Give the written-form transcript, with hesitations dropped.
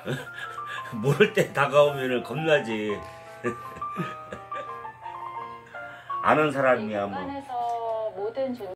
모를 때 다가오면은 겁나지. 아는 사람이야 뭐. 모든